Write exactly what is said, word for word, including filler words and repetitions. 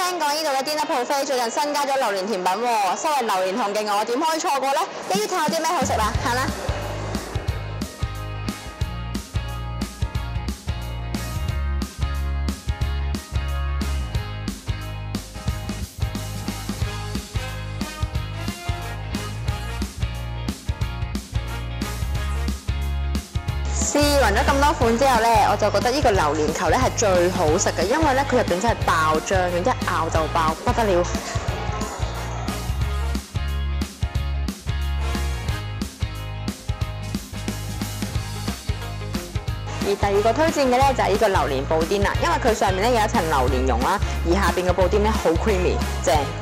聽講呢度嘅 Dinner Buffet 最近新加咗榴蓮甜品喎，身為榴蓮糖嘅我點可以錯過呢？一於睇下啲咩好食啦，行啦！試勻咗咁多款之後咧，我就覺得呢個榴蓮球咧係最好食嘅，因為咧佢入邊真係爆漿嘅，一咬就爆，不得了。而第二個推薦嘅咧就係呢個榴蓮布甸啦，因為佢上面咧有一層榴蓮蓉啦，而下邊嘅布甸咧好 creamy， 正。